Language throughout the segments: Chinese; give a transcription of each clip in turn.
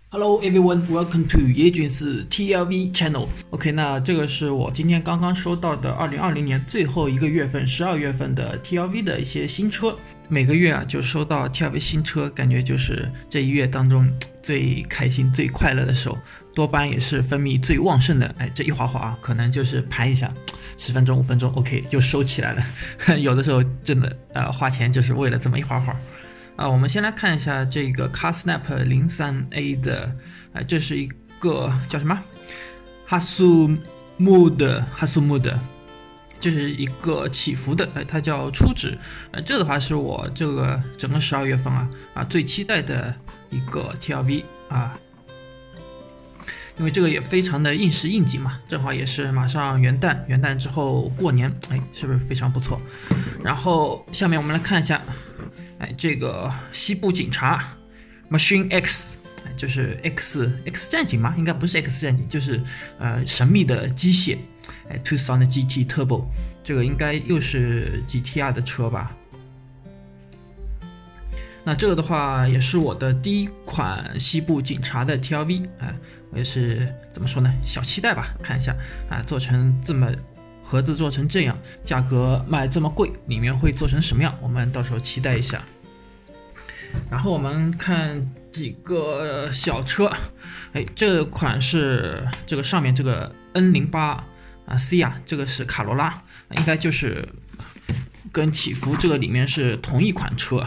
Hello everyone, welcome to 叶军士 TLV Channel. OK， 那这个是我今天刚刚收到的2020年最后一个月份12月份的 TLV 的一些新车。每个月就收到 TLV 新车，感觉就是这一月当中最开心最快乐的时候，多巴胺也是分泌最旺盛的。这一滑滑可能就是盘一下10分钟5分钟 OK 就收起来了。有的时候真的花钱就是为了这么一滑滑。我们先来看一下这个 CarSnap 03A 的，这是一个叫什么哈苏木的，这是一个起伏的，它叫初值，这的话是我这个整个12月份最期待的一个 TLV 因为这个也非常的应时应景嘛，正好也是马上元旦之后过年，是不是非常不错？然后下面我们来看一下。这个西部警察 Machine X， 就是 X 战警吗？应该不是 X 战警，就是神秘的机械，Tucson 的 GT Turbo， 这个应该又是 GTR 的车吧？那这个的话也是我的第一款西部警察的 TLV， 我也是怎么说呢？小期待吧，看一下做成这么。盒子做成这样，价格卖这么贵，里面会做成什么样？我们到时候期待一下。然后我们看几个小车，这款是这个上面这个 N08 C 这个是卡罗拉，应该就是跟起伏这个里面是同一款车。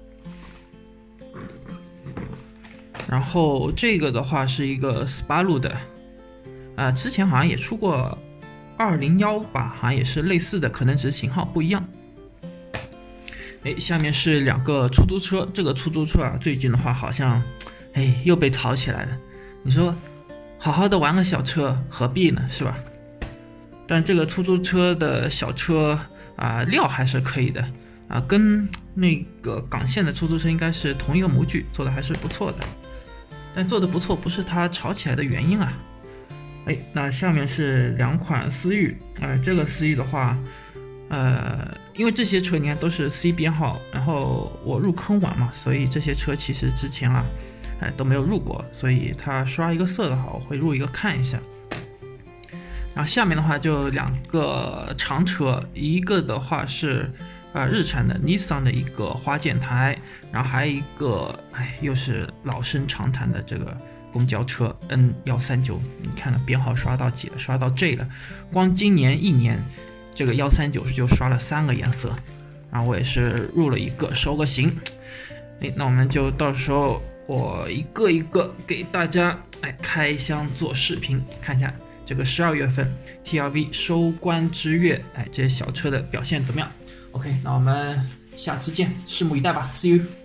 然后这个的话是一个斯巴鲁的，之前好像也出过。201吧，好像也是类似的，可能只是型号不一样。下面是两个出租车，这个出租车最近的话好像又被炒起来了。你说好好的玩个小车何必呢，是吧？但这个出租车的小车料还是可以的跟那个港线的出租车应该是同一个模具，做的还是不错的。但做的不错不是它炒起来的原因那下面是两款思域，这个思域的话，因为这些车你看都是 C 编号，然后我入坑晚嘛，所以这些车其实之前都没有入过，所以它刷一个色的话，我会入一个看一下。然后下面的话就两个长车，一个的话是日产的 Nissan 的一个花剑台，然后还有一个又是老生常谈的这个。公交车 N139， 你看看编号刷到几了？刷到 J 了。光今年1年，这个139就刷了3个颜色，然后我也是入了一个收个型。那我们就到时候我一个一个给大家开箱做视频，看一下这个12月份 TLV 收官之月，这些小车的表现怎么样 ？OK， 那我们下次见，拭目以待吧 ，See you。